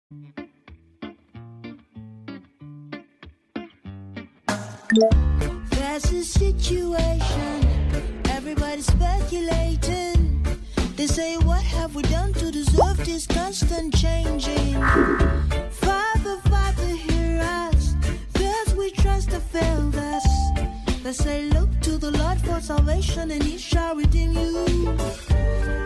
There's a situation, everybody's speculating. They say, what have we done to deserve this constant changing? Father, Father, hear us. Those we trust have failed us. They say, look to the Lord for salvation, and He shall redeem you.